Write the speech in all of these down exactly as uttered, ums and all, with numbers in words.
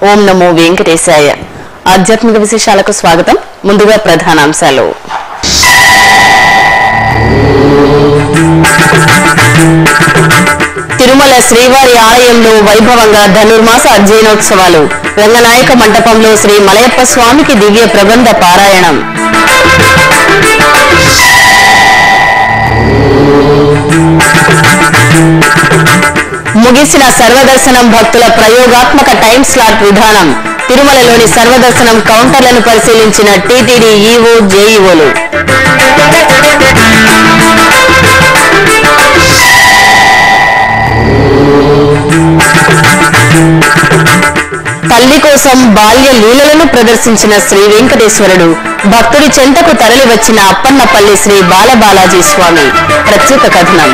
ఓం నమో వెంకటేశాయ. ఆధ్యాత్మిక విశేషాలకు స్వాగతం. ముందుగా ప్రధానాంశాలు. తిరుమల శ్రీవారి ఆలయంలో వైభవంగా ధనుర్మాస అధ్యయనోత్సవాలు. రంగనాయక మంటపంలో శ్రీ మలయప్ప స్వామికి దివ్య ప్రబంధ పారాయణం. ముగిసిన సర్వదర్శనం భక్తుల ప్రయోగాత్మక టైం స్లాట్ విధానం. తిరుమలలోని సర్వదర్శనం కౌంటర్లను పరిశీలించిన టీటీడీ ఈవో జేఈఓలు. తల్లి కోసం బాల్య లీలలను ప్రదర్శించిన శ్రీ వెంకటేశ్వరుడు. భక్తుడి చెంతకు తరలి వచ్చిన అప్పన్నపల్లి శ్రీ బాలబాలాజీ స్వామి. ప్రత్యేక కథనం.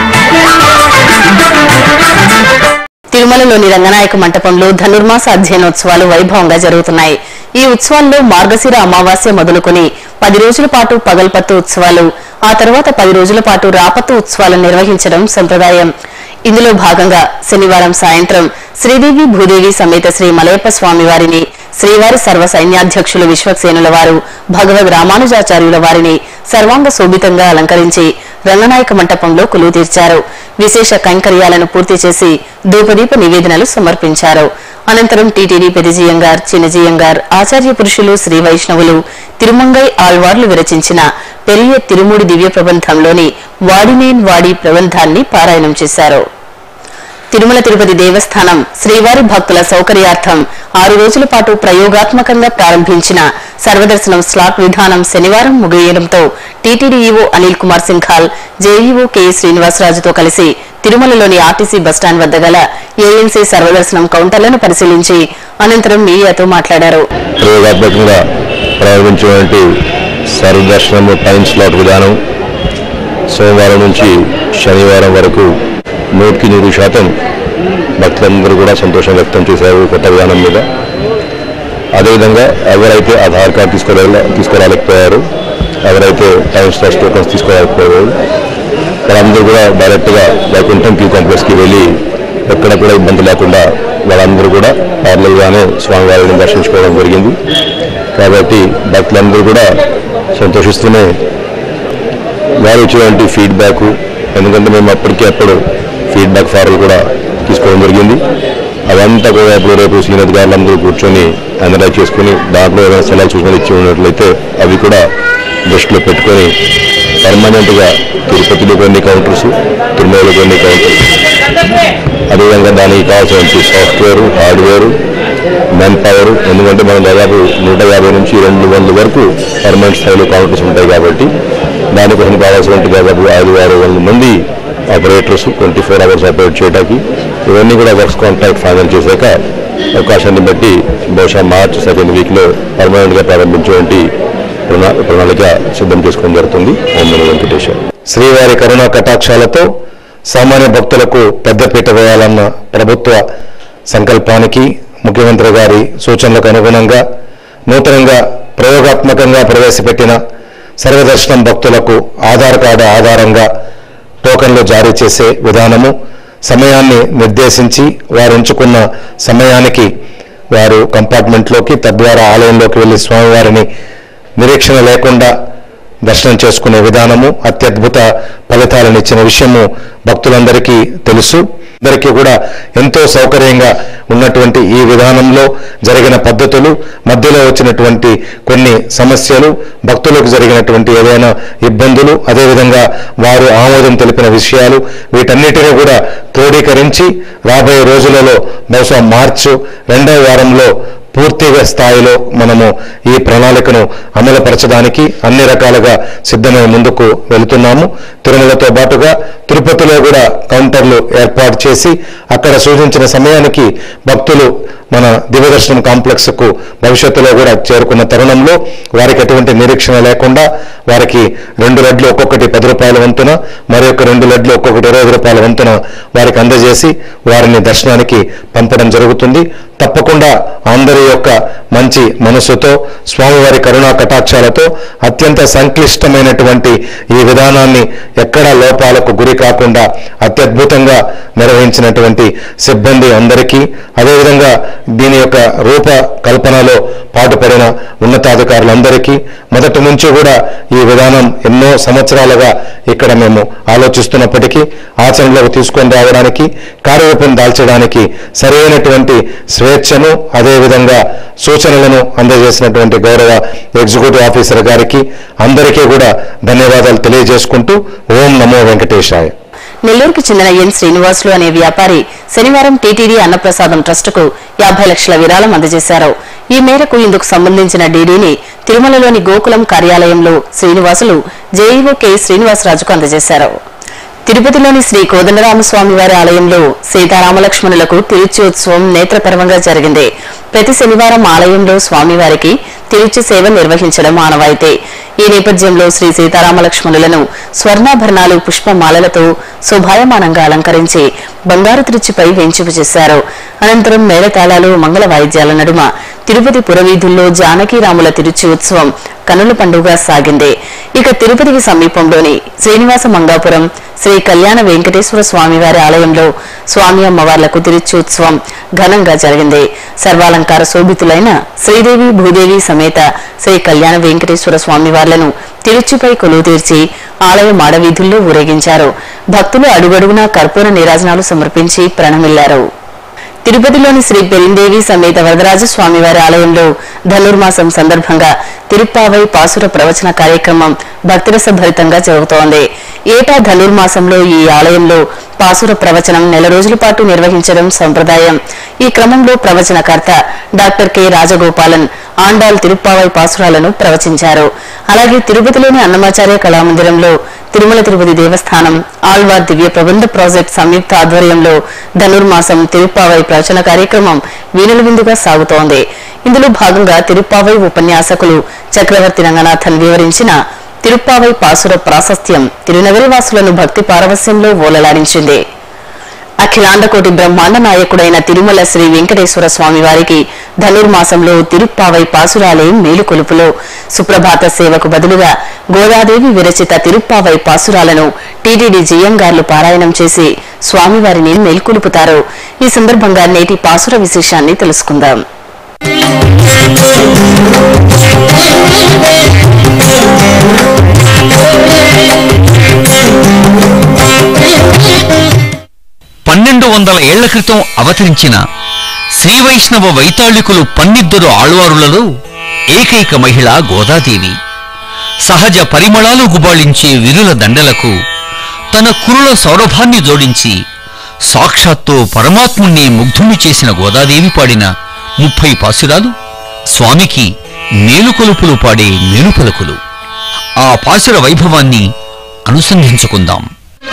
తిరుమలలోని రంగనాయక మంటపంలో ధనుర్మాస అధ్యయనోత్సవాలు వైభవంగా జరుగుతున్నాయి. ఈ ఉత్సవాల్లో మార్గశిర అమావాస్య మొదలుకొని పది రోజుల పాటు పగల్పత్తు ఉత్సవాలు, ఆ తర్వాత పది రోజుల పాటు రాపత్తు ఉత్సవాలు నిర్వహించడం సంప్రదాయం. ఇందులో భాగంగా శనివారం సాయంత్రం శ్రీదేవి భూదేవి సమేత శ్రీ మలయప్ప స్వామి వారిని, శ్రీవారి సర్వ సైన్యాధ్యక్షులు విశ్వక్సేనుల వారు, భగవద్ రామానుజాచార్యుల వారిని సర్వాంగ శోభితంగా అలంకరించి రంగనాయక మంటపంలో కొలువు తీర్చారు. విశేష కైంకర్యాలను పూర్తి చేసి ధూపదీప నివేదనలు సమర్పించారు. అనంతరం టీటీడీ పెదిజియంగార్, చిన్నజియంగార్, ఆచార్య పురుషులు, శ్రీ వైష్ణవులు, తిరుమంగై ఆళ్వార్లు విరచించిన పెరియ తిరుమూడి దివ్య ప్రబంధంలోని వాడినేన్ వాడి ప్రబంధాన్ని పారాయణం చేశారు. తిరుమల తిరుపతి దేవస్థానం శ్రీవారి భక్తుల సౌకర్యార్థం ఆరు రోజుల పాటు ప్రయోగాత్మకంగా ప్రారంభించిన సర్వదర్శనం స్లాట్ విధానం శనివారం ముగియడంతో TTD EO Anil Kumar Singhal, JEO K శ్రీనివాసరాజుతో కలిసి తిరుమలలోని ఆర్టీసీ బస్టాండ్ వద్ద గల ఏఎన్సీ సర్వదర్శనం కౌంటర్లను పరిశీలించి అనంతరం మీడియాతో మాట్లాడారు. ప్రయోగాత్మకంగా ప్రారంభించినటువంటి సర్వదర్శనం టైం స్లాట్ విధానం సోమవారం నుంచి శనివారం వరకు నూటికి నూరు శాతం భక్తులందరూ కూడా సంతోషం వ్యక్తం చేశారు కొత్త విధానం మీద. అదేవిధంగా ఎవరైతే ఆధార్ కార్డు తీసుకోలే తీసుకురాలేకపోయారు, ఎవరైతే టైం స్లాట్ టోకన్స్ తీసుకోలేకపోయారు, వాళ్ళందరూ కూడా డైరెక్ట్గా వైకుంఠం క్యూ కాంప్లెక్స్కి వెళ్ళి ఎక్కడ కూడా ఇబ్బంది లేకుండా వాళ్ళందరూ కూడా పార్లర్గానే స్వామివారిని దర్శించుకోవడం జరిగింది. కాబట్టి భక్తులందరూ కూడా సంతోషిస్తూనే వారు ఇచ్చినటువంటి ఫీడ్బ్యాక్, ఎందుకంటే మేము అప్పటికే అప్పుడు ఫీడ్బ్యాక్ ఫార్లు కూడా తీసుకోవడం జరిగింది. అదంతా కూడా ఇప్పుడు రేపు సీనియర్ గారులందరూ కూర్చొని అనలైజ్ చేసుకుని దాంట్లో ఏదైనా సలహాలు సూచనలు ఇచ్చి ఉన్నట్లయితే అవి కూడా దృష్టిలో పెట్టుకొని పర్మనెంట్గా తిరుపతిలో కొన్ని కౌంటర్స్, తిరుమలలో కొన్ని కౌంటర్స్, అదేవిధంగా దానికి కావాల్సిన సాఫ్ట్వేరు, హార్డ్వేరు, మెన్ పవర్, ఎందుకంటే మనం దాదాపు నూట యాభై నుంచి రెండు వందల వరకు పర్మనెంట్ స్థాయిలో కౌంటర్స్ ఉంటాయి కాబట్టి దానికోసం కావాల్సినట్టు దాదాపు ఐదు ఆరు వందల మంది operators twenty four hours operate చేయడానికి ఇవన్నీ కూడా వర్క్స్ కాంట్రాక్ట్ ఫైనల్ చేశాక అవకాశాన్ని బట్టి బహుశా మార్చ్ సెకండ్ వీక్లో పర్మనెంట్గా ప్రారంభించేటువంటి ప్రణాళిక సిద్ధం చేసుకోవడం జరుగుతుంది. ఓం నమో వెంకటేశ్వర. శ్రీవారి కరుణా కటాక్షాలతో సామాన్య భక్తులకు పెద్దపీట వేయాలన్న ప్రభుత్వ సంకల్పానికి, ముఖ్యమంత్రి గారి సూచనలకు అనుగుణంగా నూతనంగా ప్రయోగాత్మకంగా ప్రవేశపెట్టిన సర్వదర్శనం భక్తులకు ఆధార్ కార్డు ఆధారంగా టోకన్లు జారీ చేసే విధానము, సమయాన్ని నిర్దేశించి వారు ఎంచుకున్న సమయానికి వారు కంపార్ట్మెంట్లోకి, తద్వారా ఆలయంలోకి వెళ్లి స్వామివారిని నిరీక్షణ లేకుండా దర్శనం చేసుకునే విధానము అత్యద్భుత ఫలితాలను ఇచ్చిన విషయము భక్తులందరికీ తెలుసు. అందరికీ కూడా ఎంతో సౌకర్యంగా ఉన్నటువంటి ఈ విధానంలో జరిగిన పద్ధతులు, మధ్యలో వచ్చినటువంటి కొన్ని సమస్యలు, భక్తులకు జరిగినటువంటి ఏదైనా ఇబ్బందులు, అదేవిధంగా వారు ఆమోదం తెలిపిన విషయాలు, వీటన్నిటినీ కూడా క్రోడీకరించి రాబోయే రోజులలో బహుశా మార్చి రెండవ వారంలో పూర్తిగా స్థాయిలో మనము ఈ ప్రణాళికను అమలుపరచడానికి అన్ని రకాలుగా సిద్ధమై ముందుకు వెళుతున్నాము. తిరుమలతో పాటుగా తిరుపతిలో కూడా కౌంటర్లు ఏర్పాటు చేసి అక్కడ సూచించిన సమయానికి భక్తులు మన దివ్యదర్శనం కాంప్లెక్స్కు భవిష్యత్తులో కూడా చేరుకున్న తరుణంలో వారికి ఎటువంటి నిరీక్షణ లేకుండా వారికి రెండు లడ్లు ఒక్కొక్కటి పది రూపాయల వంతున, మరి యొక్క రెండు లడ్లు ఒక్కొక్కటి ఇరవై రూపాయల వంతున వారికి అందజేసి వారిని దర్శనానికి పంపడం జరుగుతుంది. తప్పకుండా అందరి యొక్క మంచి మనసుతో, స్వామివారి కరుణా కటాక్షాలతో అత్యంత సంక్లిష్టమైనటువంటి ఈ విధానాన్ని ఎక్కడా లోపాలకు గురి ఇవి కాకుండా అత్యద్భుతంగా నిర్వహించినటువంటి సిబ్బంది అందరికీ, అదేవిధంగా దీని యొక్క రూప కల్పనలో పాటుపడిన ఉన్నతాధికారులందరికీ మొదటి నుంచి కూడా ఈ విధానం ఎన్నో సంవత్సరాలుగా ఇక్కడ మేము ఆలోచిస్తున్నప్పటికీ ఆచరణలోకి తీసుకొని రావడానికి, కార్యరూపం దాల్చడానికి సరైనటువంటి స్వేచ్ఛను అదేవిధంగా సూచనలను అందజేసినటువంటి గౌరవ ఎగ్జిక్యూటివ్ ఆఫీసర్ గారికి అందరికీ కూడా ధన్యవాదాలు తెలియజేసుకుంటూ ఓం నమో వెంకటేశాయ. నెల్లూరుకు చెందిన ఎన్ శ్రీనివాసులు అనే వ్యాపారి శనివారం టీటీడీ అన్నప్రసాదం ట్రస్టుకు యాభై లక్షల విరాళం అందజేశారు. ఈ మేరకు ఇందుకు సంబంధించిన డీడీని తిరుమలలోని గోకులం కార్యాలయంలో శ్రీనివాసులు జేఈఓ కె శ్రీనివాసరాజుకు అందజేశారు. తిరుపతిలోని శ్రీ కోదండరామస్వామి వారి ఆలయంలో సీతారామలక్ష్మణులకు తిరుచి ఉత్సవం నేత్రపర్వంగా జరిగింది. ప్రతి శనివారం ఆలయంలో స్వామివారికి తిరుచి సేవ నిర్వహించడం ఆనవాయితీ. ఈ నేపథ్యంలో శ్రీ సీతారామలక్ష్మణులను స్వర్ణాభరణాలు పుష్పమాలలతో శోభాయమానంగా అలంకరించి బంగారు తిరుచిపై వేంచిపు చేశారు. అనంతరం మేళతాళాలు మంగళ వాయిద్యాల నడుమ తిరుపతి పురవీధుల్లో జానకీరాముల తిరుచి ఉత్సవం కనుల పండుగగా సాగింది. ఇక తిరుపతికి సమీపంలోని శ్రీనివాస మంగాపురం శ్రీ కళ్యాణ వెంకటేశ్వర స్వామివారి ఆలయంలో స్వామి అమ్మవార్లకు తిరుచి ఉత్సవం ఘనంగా జరిగింది. సర్వాలంకార శోభితులైన శ్రీదేవి భూదేవి సమేత శ్రీ కళ్యాణ వెంకటేశ్వర స్వామివార్లను తిరుచిపై కొలువు తీర్చి ఆలయ మాడవీధుల్లో ఊరేగించారు. భక్తులు అడుగడుగునా కర్పూర నీరాజనాలు సమర్పించి ప్రణమిల్లారు. తిరుపతిలోని శ్రీ పెరిందేవి సమేత వరదరాజ స్వామివారి ఆలయంలో ధనుర్మాసం సందర్భంగా తిరుప్పావై పాసుర ప్రవచన కార్యక్రమం భక్తిరస భరితంగా జరుగుతోంది. ఏటా ధనుర్మాసంలో ఈ ఆలయంలో పాసుర ప్రవచనం నెల రోజుల పాటు నిర్వహించడం సంప్రదాయం. ఈ క్రమంలో ప్రవచనకర్త డాక్టర్ కె రాజగోపాలన్ ఆండాల్ తిరుప్పావై పాసురాలను ప్రవచించారు. అలాగే తిరుపతిలోని అన్నమాచార్య కళామందిరంలో తిరుమల తిరుపతి దేవస్థానం ఆళ్వార్ దివ్య ప్రబంధ ప్రాజెక్ట్ సంయుక్త ఆధ్వర్యంలో ధనుర్మాసం తిరుప్పావై ప్రవచన కార్యక్రమం వీణుల విందుగా సాగుతోంది. ఇందులో భాగంగా తిరుప్పావై ఉపన్యాసకులు చక్రవర్తి రంగనాథన్ వివరించిన తిరుప్పావై పాసుర ప్రాశస్త్యం తిరునగరి వాసులను భక్తి పారవస్యంలో ఓలలాడించింది. అఖిలాండకోటి బ్రహ్మాండ నాయకుడైన తిరుమల శ్రీ వెంకటేశ్వర స్వామి వారికి ధనుర్మాసంలో తిరుప్పావై పాసురాలే మేలుకొలుపులో సుప్రభాత సేవకు బదులుగా గోదాదేవి విరచిత తిరుప్పావై పాసురాలను టీటీడీ జియ్యంగార్లు పారాయణం చేసి స్వామివారిని మేల్కొలుపుతారు. ఈ సందర్భంగా నేటి పాసుర విశేషాన్ని తెలుసుకుందాం. పన్నెండు వందల ఏళ్ల క్రితం అవతరించిన శ్రీ వైష్ణవ వైతాళికులు పన్నిద్దరు ఆళ్వారులలో ఏకైక మహిళ గోదాదేవి. సహజ పరిమళాలు గుబాళించే విరుల దండలకు తన కురుల సౌరభాన్ని జోడించి సాక్షాత్తు పరమాత్ముణ్ణి ముగ్ధుణ్ణి చేసిన గోదాదేవి పాడిన ముప్పై పాసురాలు స్వామికి మేలుకొలుపులు పాడే మేలుపలుకులు. ఆ పాసుర వైభవాన్ని అనుసంధించుకుందాం.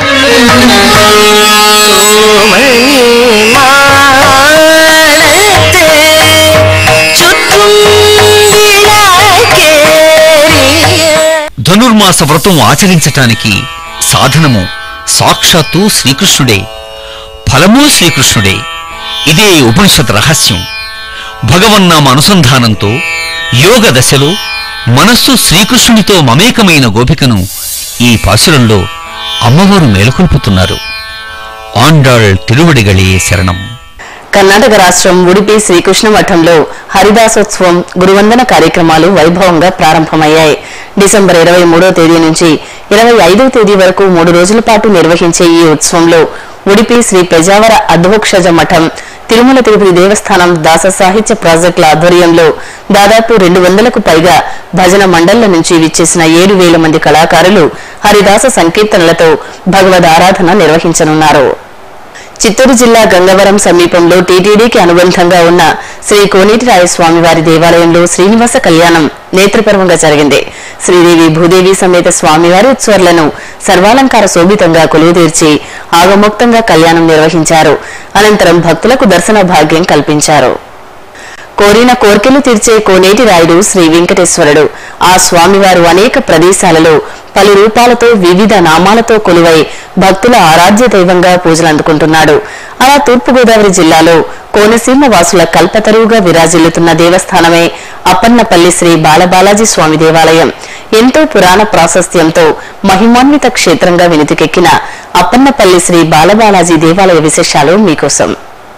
ధనుర్మాస వ్రతం ఆచరించటానికి సాధనము సాక్షాత్తు శ్రీకృష్ణుడే, ఫలమూ శ్రీకృష్ణుడే. ఇదే ఉపనిషత్ రహస్యం. భగవన్నామ అనుసంధానంతో యోగ దశలో మనస్సు శ్రీకృష్ణునితో మమేకమైన గోపికను ఈ పాసురంలో అమ్మవారు మేలుకొల్పుతున్నారు. ఆండాళ్ తిరువడిగళే శరణం. కర్ణాటక రాష్ట్రం ఉడిపి శ్రీకృష్ణ మఠంలో హరిదాసోత్సవం గురువందన కార్యక్రమాలు వైభవంగా ప్రారంభమయ్యాయి. డిసెంబర్ ఇరవై మూడో తేదీ నుంచి ఇరవై ఐదవ తేదీ వరకు మూడు రోజుల పాటు నిర్వహించే ఈ ఉత్సవంలో ఉడిపి శ్రీ పెజావర అద్వోక్షజ మఠం, తిరుమల తిరుపతి దేవస్థానం దాస సాహిత్య ప్రాజెక్టుల ఆధ్వర్యంలో దాదాపు రెండు వందలకు పైగా భజన మండళ్ల నుంచి విచ్చేసిన ఏడు వేల మంది కళాకారులు హరిదాస సంకీర్తనలతో భగవద్ ఆరాధన నిర్వహించనున్నారు. చిత్తూరు జిల్లా గంగవరం సమీపంలో టీటీడీకి అనుబంధంగా ఉన్న శ్రీ కోనేటిరాయ స్వామివారి దేవాలయంలో శ్రీనివాస కళ్యాణం నేత్రపర్వంగా జరిగింది. శ్రీదేవి భూదేవి సమేత స్వామివారి ఉత్సవాలను సర్వాలంకార శోభితంగా కొలువు తీర్చి ఆగమోక్తంగా కళ్యాణం నిర్వహించారు. అనంతరం భక్తులకు దర్శన భాగ్యం కల్పించారు. కోరిన కోర్కెలు తీర్చే కోనేటి రాయుడు శ్రీ వెంకటేశ్వరుడు. ఆ స్వామివారు అనేక ప్రదేశాలలో పలు రూపాలతో వివిధ నామాలతో కొలువై భక్తుల ఆరాధ్య దైవంగా పూజలందుకుంటున్నాడు. అలా తూర్పుగోదావరి జిల్లాలో కోనసీమ వాసుల కల్పతరువుగా విరాజిల్లుతున్న దేవస్థానమే అప్పన్నపల్లి శ్రీ బాలబాలాజీ స్వామి దేవాలయం. ఎంతో పురాణ ప్రాశస్త్యంతో మహిమాన్విత క్షేత్రంగా వెనుతికెక్కిన అప్పన్నపల్లి శ్రీ బాలబాలాజీ దేవాలయ విశేషాలు మీకోసం.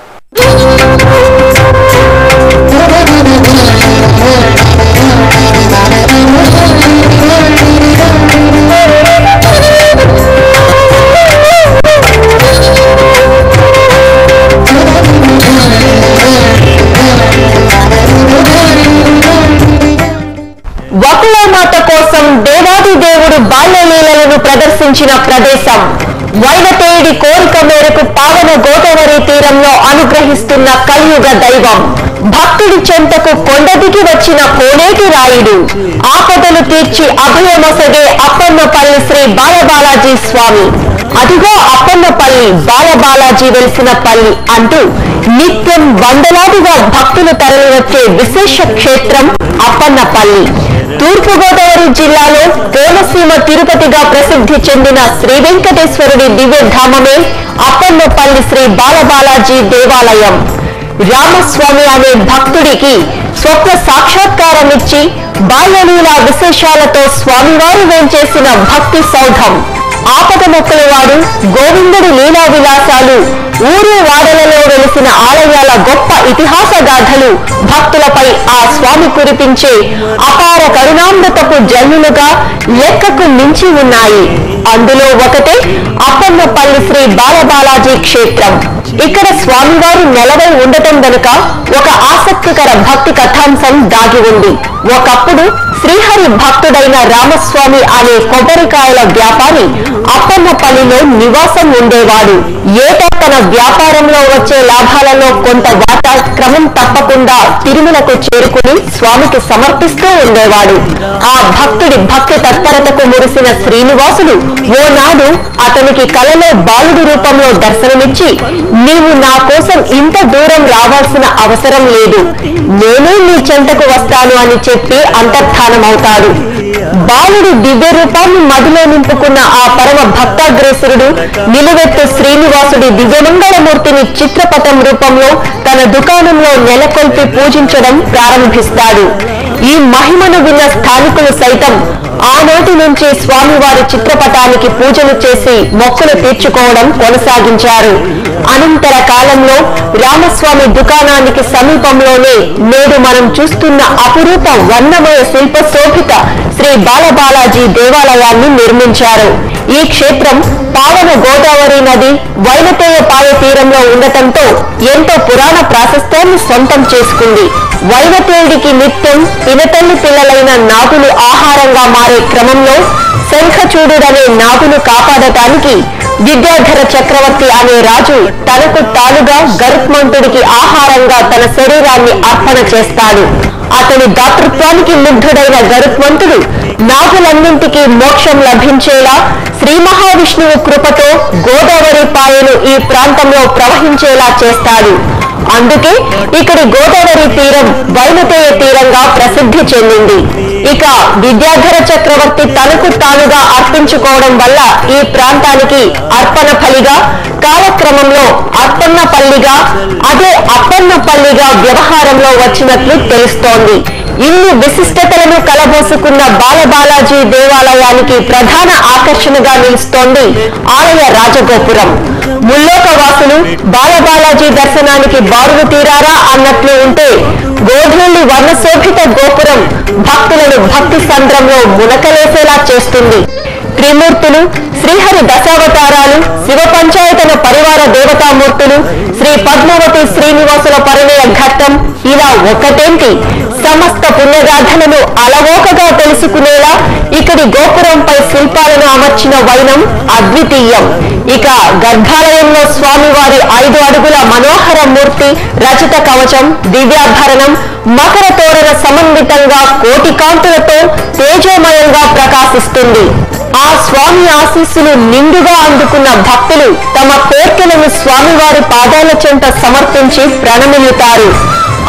వకుళమాత కోసం దేవాది దేవుడు బాల్యలీలలను ప్రదర్శించిన ప్రదేశం. వైనతేయుడి కోరిక మేరకు పావన గోదావరి తీరంలో అనుగ్రహిస్తున్న కలియుగ దైవం. భక్తుడి చెంతకు కొండదిగి వచ్చిన కోనేటి రాయుడు. ఆపదలు తీర్చి అభయమొసగే అప్పన్నపల్లి శ్రీ బాలబాలాజీ స్వామి. అదిగో అప్పన్నపల్లి బాలబాలాజీ వెలిసిన పల్లి అంటూ నిత్యం వందలాదిగా భక్తులు తరలివచ్చే విశేష క్షేత్రం అప్పన్నపల్లి. తూర్పుగోదావరి జిల్లాలో కోనసీమ తిరుపతిగా ప్రసిద్ధి చెందిన శ్రీ వెంకటేశ్వరుడి దివ్యధామమే అప్పన్నపల్లి శ్రీ బాలబాలాజీ దేవాలయం. రామస్వామి అనే భక్తుడికి స్వప్న సాక్షాత్కారం ఇచ్చి బాల్యలీలా విశేషాలతో స్వామివారు వేంచేసిన భక్తి సౌధం. ఆపద మొక్కలవాడు గోవిందుడి లీలా విలాసాలు, ఊరు వాడలలో వెలిసిన ఆలయాల గొప్ప ఇతిహాస గాథలు భక్తులపై ఆ స్వామి కురిపించే అపార కరుణామృతపు జన్ములుగా లెక్కకు మించి ఉన్నాయి. అందులో ఒకటే అప్పన్నపల్లి శ్రీ బాలబాలాజీ క్షేత్రం. ఇక్కడ స్వామివారు నెలవై ఉండటం వెనుక ఒక ఆసక్తికర భక్తి కథాంశం దాగి ఉంది. ఒకప్పుడు శ్రీహరి భక్తుడైన రామస్వామి అనే కొబ్బరికాయల వ్యాపారి అప్పన్నపల్లిలో నివాసం ఉండేవాడు. ఏటా తన వ్యాపారంలో వచ్చే లాభాలలో కొంత వాటా క్రమం తప్పకుండా తిరుమలకు చేరుకుని స్వామికి సమర్పిస్తూ ఉండేవాడు. ఆ భక్తుడి భక్తి తత్పరతకు మురిసిన శ్రీనివాసుడు ఓనాడు అతనికి కలలో బాలుడి రూపంలో దర్శనమిచ్చి, నీవు నా కోసం ఇంత దూరం రావాల్సిన అవసరం లేదు, నేనే నీ చెంతకు వస్తాను అని చెప్పి అంతర్ధానమవుతాడు. బాలుడి దివ్య రూపాన్ని మదిలో నింపుకున్న ఆ పరమ భక్తాగ్రేసురుడు నిలువెత్తు శ్రీనివాసుడి దివ్యమంగళమూర్తిని చిత్రపటం రూపంలో తన దుకాణంలో నెలకొల్పి పూజించడం ప్రారంభిస్తాడు. ఈ మహిమను విన్న స్థానికులు సైతం ఆనాటి నుంచి స్వామివారి చిత్రపటానికి పూజలు చేసి మొక్కులు తీర్చుకోవడం కొనసాగించారు. అనంతర కాలంలో రామస్వామి దుకాణానికి సమీపంలోనే నేడు మనం చూస్తున్న అపురూప వర్ణమయ శిల్ప శోభిత శ్రీ బాలబాలాజీ దేవాలయాన్ని నిర్మించారు. ఈ క్షేత్రం పావన గోదావరి నది వైనతేయ పాయ తీరంలో ఉండటంతో ఎంతో పురాణ ప్రాశస్త్యాన్ని సొంతం చేసుకుంది. వైనతేయుడికి నిత్యం పినతల్లి పిల్లలైన నాగులు ఆహారంగా మారే క్రమంలో శంఖచూడుడనే నాగును కాపాడటానికి విద్యాధర చక్రవర్తి అనే రాజు తనకు తానుగా గరుత్మంతుడికి ఆహారంగా తన శరీరాన్ని అర్పణ చేస్తాడు. అతని దాతృత్వానికి ముగ్ధుడైన గరుత్మంతుడు నాగులన్నింటికీ మోక్షం లభించేలా శ్రీ మహావిష్ణువు కృపతో గోదావరి పాయను ఈ ప్రాంతంలో ప్రవహించేలా చేస్తాడు. అందుకే ఇక్కడి గోదావరి తీరం వైనతేయ తీరంగా ప్రసిద్ధి చెందింది. ఇక విద్యాధర చక్రవర్తి తనకు తానుగా అర్పించుకోవడం వల్ల ఈ ప్రాంతానికి అర్పణ ఫలిగా కాలక్రమంలో అప్పన్నపల్లిగా అదే అప్పన్నపల్లిగా వ్యవహారంలో వచ్చినట్లు తెలుస్తోంది. ఇన్ని విశిష్టతలను కలబోసుకున్న బాలబాలాజీ దేవాలయానికి ప్రధాన ఆకర్షణగా నిలుస్తోంది ఆలయ రాజగోపురం. ముల్లోక వాసులు బాలబాలాజీ దర్శనానికి బారులు తీరారా అన్నట్లు ఉంటే గోధుల్లి వర్ణశోభిత గోపురం భక్తులను భక్తి సంద్రంలో మునకలేసేలా చేస్తుంది. త్రిమూర్తులు, శ్రీహరి దశావతారాలు, శివ పంచాయతన పరివార దేవతామూర్తులు, శ్రీ పద్మావతి శ్రీనివాసుల పరిణయ ఘట్టం, ఇలా ఒకటేంటి సమస్త పుణ్యగాథలను అలవోకగా తెలుసుకునేలా ఇక్కడి గోపురంపై శిల్పాలను అమర్చిన వైనం అద్వితీయం. ఇక గర్భాలయంలో స్వామివారి ఐదు అడుగుల మనోహర మూర్తి, రచిత కవచం, దివ్యాభరణం, మకర తోరణ సమన్వితంగా కోటి కాంతులతో తేజోమయంగా ప్రకాశిస్తుంది. ఆ స్వామి ఆశీస్సులు నిండుగా అందుకున్న భక్తులు తమ కోర్కెలను స్వామివారి పాదాల చెంత సమర్పించి ప్రణమిల్లుతారు.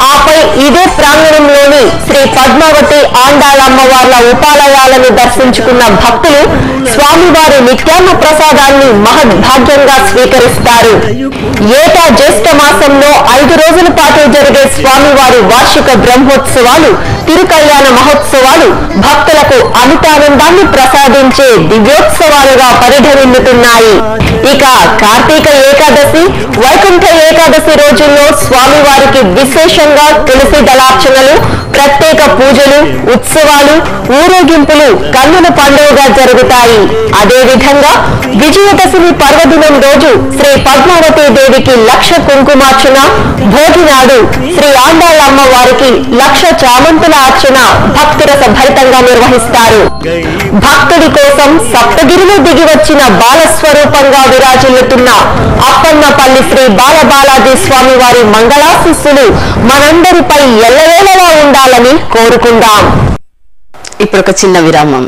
ఆపై ఇదే ప్రాంగణంలోని శ్రీ పద్మావతి ఆండాళమ్మవార్ల ఉపాలయాలను దర్శించుకున్న భక్తులు స్వామివారి నిత్యాన్న ప్రసాదాన్ని మహద్భాగ్యంగా స్వీకరిస్తారు. ఏటా జ్యేష్ఠ మాసంలో ఐదు రోజుల పాటు జరిగే స్వామివారి వార్షిక బ్రహ్మోత్సవాలు, తిరుకళ్యాణ మహోత్సవాలు భక్తులకు అమితానందాన్ని ప్రసాదించే దివ్యోత్సవాలుగా పరిఢవిల్లుతున్నాయి. ఇక కార్తీక ఏకాదశి, వైకుంఠ ఏకాదశి రోజుల్లో స్వామివారికి విశేషంగా తులసి దళార్చనలు, ప్రత్యేక పూజలు, ఉత్సవాలు, ఊరేగింపులు కన్నుల పండుగగా జరుగుతాయి. అదేవిధంగా విజయదశమి పర్వదినం రోజు శ్రీ పద్మావతి దేవికి లక్ష కుంకుమార్చన, భోగి నాడు శ్రీ ఆండాళ్ళమ్మ వారికి లక్ష చామంతుల అర్చన భక్తురస భరితంగా నిర్వహిస్తారు. భక్తుడి కోసం సప్తగిరిలో దిగి వచ్చిన బాలస్వరూపంగా విరాజిల్లుతున్న అప్పన్నపల్లి శ్రీ బాలబాలాజీ స్వామి వారి మంగళాశిస్సులు మనందరిపై ఎల్లవేళలా ఉండాలని కోరుకుందాం. ఇప్పుడు ఒక చిన్న విరామం.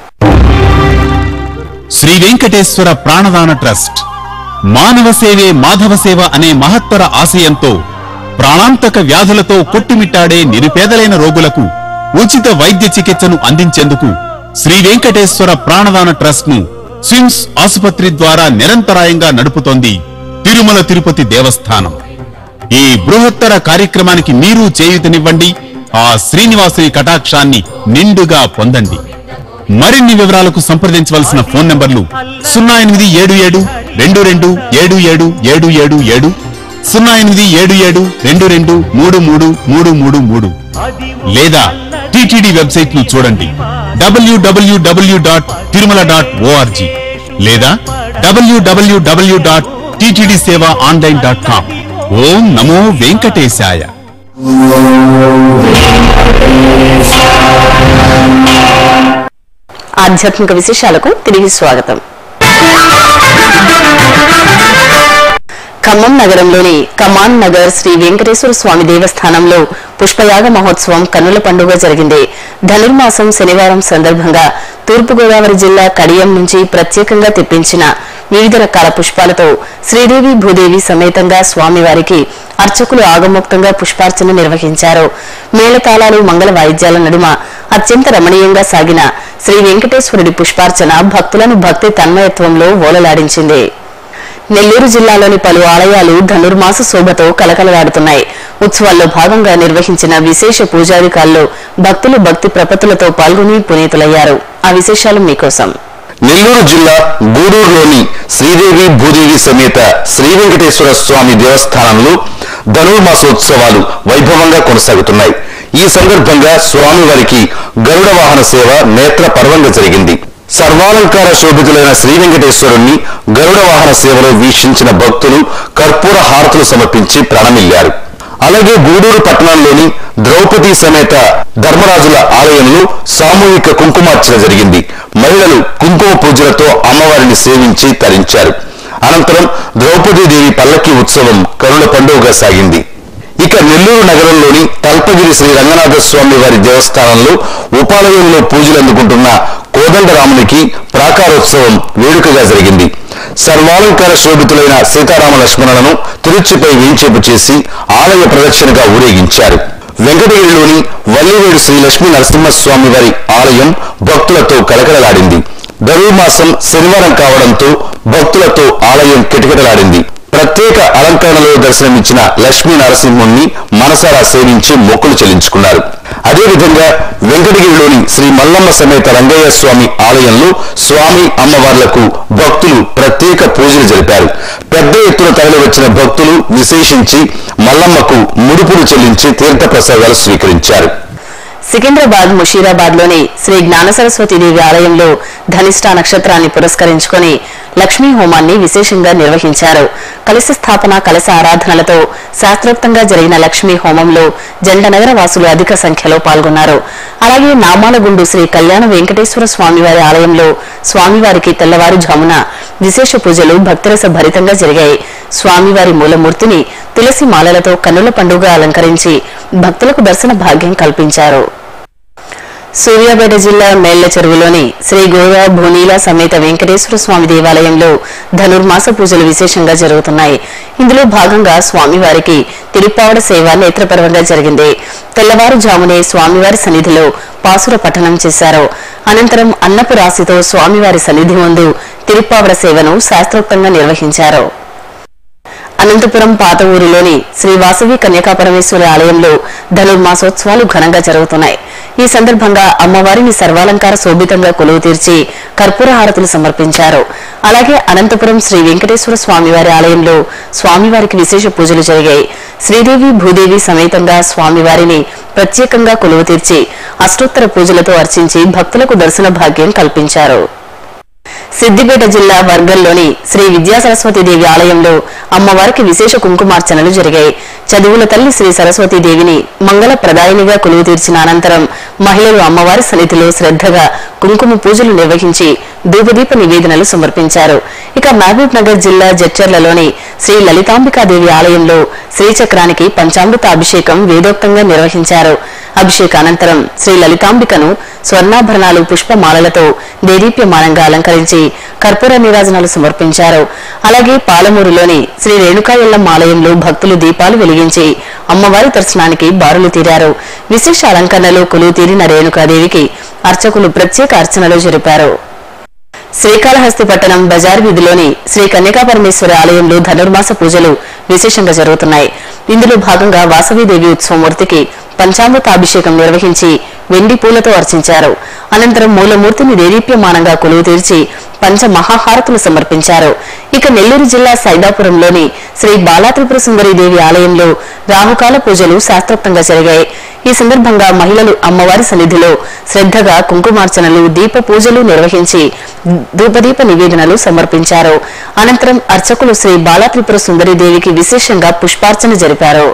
శ్రీ వెంకటేశ్వర ప్రాణదాన ట్రస్ట్ మానవ సేవే మాధవ సేవ అనే మహత్తర ఆశయంతో ప్రాణాంతక వ్యాధులతో కొట్టుమిట్టాడే నిరుపేదలైన రోగులకు ఉచిత వైద్య చికిత్సను అందించేందుకు శ్రీ వెంకటేశ్వర ప్రాణదాన ట్రస్ట్ ను స్విమ్స్ ఆసుపత్రి ద్వారా నిరంతరాయంగా నడుపుతోంది తిరుమల తిరుపతి దేవస్థానం. ఈ బృహత్తర కార్యక్రమానికి మీరు చేయూతనివ్వండి, ఆ శ్రీనివాసుని కటాక్షాన్ని నిండుగా పొందండి. మరిన్ని వివరాలకు సంప్రదించవలసిన ఫోన్ నంబర్లు సున్నా ఎనిమిది ఏడు ఏడు రెండు రెండు ఏడు ఏడు ఏడు ఏడు ఏడు, సున్నా ఎనిమిది ఏడు ఏడు రెండు రెండు మూడు మూడు మూడు మూడు మూడు, లేదా టిటిడి వెబ్సైట్ ను చూడండి W W W dot Tirumala dot O R G, లేదా W W W dot TTD seva online dot com. ఓం నమో వెంకటేశాయ. ఆధ్యాత్మిక విశేషాలకు తిరిగి స్వాగతం. ఖమ్మం నగరంలోని కమాన్ నగర్ శ్రీ వెంకటేశ్వర స్వామి దేవస్థానంలో పుష్పయాగ మహోత్సవం కన్నుల పండుగ జరిగింది. ధనుర్మాసం శనివారం సందర్భంగా తూర్పుగోదావరి జిల్లా కడియం నుంచి ప్రత్యేకంగా తెప్పించిన వివిధ రకాల పుష్పాలతో శ్రీదేవి భూదేవి సమేతంగా స్వామివారికి అర్చకులు ఆగమోక్తంగా పుష్పార్చన నిర్వహించారు. మేళతాళాలు, మంగళ వాయిద్యాల నడుమ అత్యంత రమణీయంగా సాగిన శ్రీ వెంకటేశ్వరుడి పుష్పార్చన భక్తులను భక్తి తన్మయత్వంలో ఓలలాడించింది. నెల్లూరు జిల్లాలోని పలు ఆలయాలు ధనుర్మాస శోభతో కలకలలాడుతున్నాయి. ఉత్సవాల్లో భాగంగా నిర్వహించిన విశేష పూజాధికాల్లో భక్తులు భక్తి ప్రపత్తులతో పాల్గొని పునీతులయ్యారు. ఆ విశేషాలు మీకోసం. నెల్లూరు జిల్లా గూడూరులోని శ్రీదేవి భూదేవి సమేత శ్రీ వెంకటేశ్వర స్వామి దేవస్థానంలో ధనుర్మాసోత్సవాలు వైభవంగా కొనసాగుతున్నాయి. ఈ సందర్భంగా స్వామివారికి గరుడ వాహన సేవ నేత్ర పర్వంగా జరిగింది. సర్వాలంకార శోభితులైన శ్రీ వెంకటేశ్వరుణ్ణి గరుడ వాహన సేవలో వీక్షించిన భక్తులు కర్పూర హారతులు సమర్పించి ప్రణమిల్లారు. అలాగే గూడూరు పట్టణంలోని ద్రౌపది సమేత ధర్మరాజుల ఆలయంలో సామూహిక కుంకుమార్చన జరిగింది. మహిళలు కుంకుమ పూజలతో అమ్మవారిని సేవించి తరించారు. అనంతరం ద్రౌపదీదేవి పల్లకి ఉత్సవం కరుణ పండుగగా సాగింది. ఇక నెల్లూరు నగరంలోని తల్పగిరి శ్రీ రంగనాథ స్వామి వారి దేవస్థానంలో ఉపాలయంలో పూజలు అందుకుంటున్న కోదండరామునికి ప్రాకారోత్సవం వేడుకగా జరిగింది. సర్వాలంకార శోభితులైన సీతారామ లక్ష్మణులను తిరుచిపై వేంచేపు చేసి ఆలయ ప్రదక్షిణగా ఊరేగించారు. వెంకటగిరిలోని వల్లివేడు శ్రీ లక్ష్మీ నరసింహస్వామి వారి ఆలయం భక్తులతో కలకలలాడింది. ధనుర్మాసం శనివారం కావడంతో భక్తులతో ఆలయం కిటకిటలాడింది. ప్రత్యేక అలంకరణలో దర్శనమిచ్చిన లక్ష్మీ నరసింహుణ్ణి మనసారా సేవించి మొక్కులు చెల్లించుకున్నారు. అదేవిధంగా వెంకటగిరిలోని శ్రీ మల్లమ్మ సమేత రంగయ్య స్వామి ఆలయంలో స్వామి అమ్మవార్లకు భక్తులు ప్రత్యేక పూజలు జరిపారు. పెద్ద ఎత్తున తరలి వచ్చిన భక్తులు విశేషించి మల్లమ్మకు ముడుపులు చెల్లించి తీర్థ ప్రసాదాలు స్వీకరించారు. సికింద్రాబాద్ ముషీరాబాద్ లోని శ్రీ జ్ఞాన సరస్వతీదేవి ఆలయంలో ధనిష్ఠా నక్షత్రాన్ని పురస్కరించుకుని లక్ష్మీ హోమాన్ని విశేషంగా నిర్వహించారు. కలశ స్థాపన, కలశ ఆరాధనలతో శాస్త్రోక్తంగా జరిగిన లక్ష్మీ హోమంలో జండనగర వాసులు అధిక సంఖ్యలో పాల్గొన్నారు. అలాగే నామాలగుండు శ్రీ కళ్యాణ వెంకటేశ్వర స్వామివారి ఆలయంలో స్వామివారికి తెల్లవారుజామున విశేష పూజలు భక్తిరస భరితంగా జరిగాయి. స్వామివారి మూలమూర్తిని తులసి మాలలతో కన్నుల పండుగ అలంకరించి భక్తులకు దర్శన భాగ్యం కల్పించారు. సూర్యాపేట జిల్లా మేళ్ల చెరువులోని శ్రీ గోదా భూనీల సమేత వెంకటేశ్వర స్వామి దేవాలయంలో ధనుర్మాస పూజలు విశేషంగా జరుగుతున్నాయి. ఇందులో భాగంగా స్వామివారికి తిరుప్పావడ సేవ నేత్రపర్వంగా జరిగింది. తెల్లవారుజామునే స్వామివారి సన్నిధిలో పాసుర పఠనం చేశారు. అనంతరం అన్నపు రాశితో స్వామివారి సన్నిధి ముందు తిరుప్పావడ సేవను శాస్త్రోక్తంగా నిర్వహించారు. అనంతపురం పాత ఊరిలోని శ్రీ వాసవి కన్యకాపరమేశ్వరి ఆలయంలో ధనుర్మాసోత్సవాలు ఘనంగా జరుగుతున్నాయి. ఈ సందర్భంగా అమ్మవారిని సర్వాలంకార శోభితంగా కొలువు తీర్చి కర్పూర హారతులు సమర్పించారు. అలాగే అనంతపురం శ్రీ వెంకటేశ్వర స్వామివారి ఆలయంలో స్వామివారికి విశేష పూజలు జరిగాయి. శ్రీదేవి భూదేవి సమేతంగా స్వామివారిని ప్రత్యేకంగా కొలువు తీర్చి అష్టోత్తర పూజలతో అర్చించి భక్తులకు దర్శన భాగ్యం కల్పించారు. సిద్దిపేట జిల్లా వర్గంలోని శ్రీ విద్యా సరస్వతి దేవి ఆలయంలో అమ్మవారికి విశేష కుంకుమార్చనలు జరిగాయి. చదువుల తల్లి శ్రీ సరస్వతి దేవిని మంగళ ప్రదాయినిగా కొలువు తీర్చిన అనంతరం మహిళలు అమ్మవారి సన్నిధిలో శ్రద్ధగా కుంకుమ పూజలు నిర్వహించి ధూపదీప నివేదనలు సమర్పించారు. ఇక మహబూబ్ నగర్ జిల్లా జడ్చర్లలోని శ్రీ లలితాంబికాదేవి ఆలయంలో శ్రీచక్రానికి పంచామృత అభిషేకం వేదోక్తంగా నిర్వహించారు. అభిషేకానంతరం శ్రీ లలితాంబికను స్వర్ణాభరణాలు పుష్పమాలలతో దేదీప్యమానంగా అలంకరించి కర్పూర నీరాజనాలు సమర్పించారు. అలాగే పాలమూరులోని శ్రీ రేణుకాయల్లమ్మ ఆలయంలో భక్తులు దీపాలు వెలిగించి అమ్మవారి దర్శనానికి బారులు తీరారు. విశేష అలంకరణలో కొలువు తీరిన రేణుకాదేవికి అర్చకులు ప్రత్యేక అర్చనలు జరిపారు. శ్రీకాళహస్తి పట్టణం బజార్ వీధిలోని శ్రీ కన్యకాపరమేశ్వరి ఆలయంలో ధనుర్మాస పూజలు విశేషంగా జరుగుతున్నాయి. ఇందులో భాగంగా వాసవీదేవి ఉత్సవమూర్తికి పంచామృతాభిషేకం నిర్వహించి వెండి పూలతో అర్చించారు. అనంతరం మూలమూర్తిని దేదీప్యమానంగా కొలువు తీర్చి పంచ మహాహారతులు సమర్పించారు. ఇక నెల్లూరు జిల్లా సైదాపురంలోని శ్రీ బాలా త్రిపుర సుందరి దేవి ఆలయంలో రాహుకాల పూజలు శాస్త్రోక్తంగా జరిగాయి. ఈ సందర్భంగా మహిళలు అమ్మవారి సన్నిధిలో శ్రద్ధగా కుంకుమార్చనలు, దీప పూజలు నిర్వహించి ధూపదీప నివేదనలు సమర్పించారు. అనంతరం అర్చకులు శ్రీ బాలా త్రిపుర సుందరి దేవికి విశేషంగా పుష్పార్చన జరిపారు.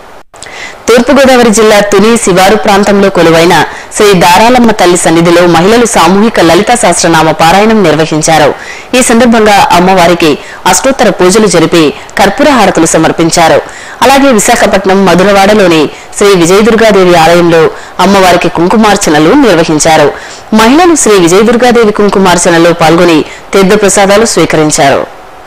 తూర్పుగోదావరి జిల్లా తుని శివారు ప్రాంతంలో కొలువైన శ్రీ దారాలమ్మ తల్లి సన్నిధిలో మహిళలు సామూహిక లలిత సహస్రనామ పారాయణం నిర్వహించారు. ఈ సందర్భంగా అమ్మవారికి అష్టోత్తర పూజలు జరిపి కర్పూర హారతులు సమర్పించారు. అలాగే విశాఖపట్నం మధురవాడలోని శ్రీ విజయదుర్గాదేవి ఆలయంలో అమ్మవారికి కుంకుమార్చనలు నిర్వహించారు. మహిళలు శ్రీ విజయదుర్గాదేవి కుంకుమార్చనలో పాల్గొని తీర్థప్రసాదాలు స్వీకరించారు.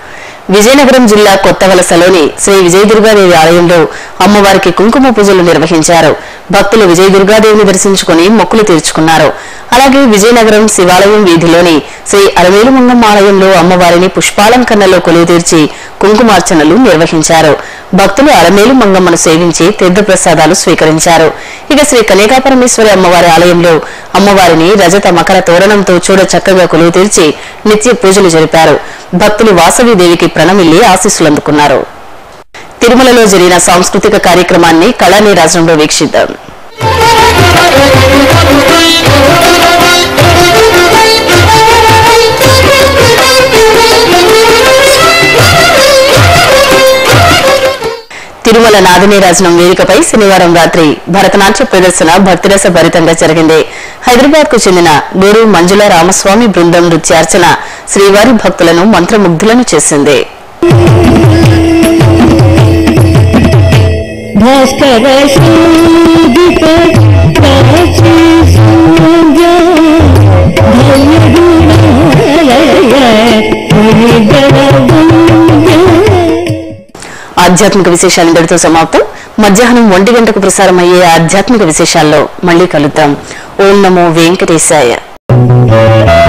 విజయనగరం జిల్లా కొత్తవలసలోని శ్రీ విజయదుర్గాదేవి ఆలయంలో అమ్మవారికి కుంకుమ పూజలు నిర్వహించారు. భక్తులు విజయదుర్గాదేవిని దర్శించుకుని మొక్కులు తీర్చుకున్నారు. అలాగే విజయనగరం శివాలయం వీధిలోని శ్రీ అలమేలుమంగమ్మ ఆలయంలో అమ్మవారిని పుష్పాలంకరణలో కొలువు తీర్చి కుంకుమార్చనలు నిర్వహించారు. భక్తులు అలమేలు మంగమ్మను సేవించి తీర్థప్రసాదాలు స్వీకరించారు. ఇక శ్రీ కన్యకాపరమేశ్వరి అమ్మవారి ఆలయంలో అమ్మవారిని రజత మకర తోరణంతో చూడ చక్కగా కొలువు తీర్చి నిత్య పూజలు జరిపారు. భక్తులు వాసవీదేవికి ప్రణమిల్లి ఆశీస్సులందుకున్నారు. తిరుమలలో జరిగిన సాంస్కృతిక కార్యక్రమాన్ని కళానీరాజనంలో వీక్షిద్దాం. తిరుమల నాదనీరాజనం వేదికపై శనివారం రాత్రి భరతనాట్య ప్రదర్శన భక్తిరస భరితంగా జరిగింది. హైదరాబాద్ కు చెందిన గురు మంజుల రామస్వామి బృందం నృత్యార్చన శ్రీవారి భక్తులను మంత్రముగ్ధులను చేసింది. ఆధ్యాత్మిక విశేషాలు ఇంతటితో సమాప్తం. మధ్యాహ్నం ఒంటి గంటకు ప్రసారమయ్యే ఆధ్యాత్మిక విశేషాల్లో మళ్లీ కలుద్దాం. ఓం నమో వెంకటేశాయ.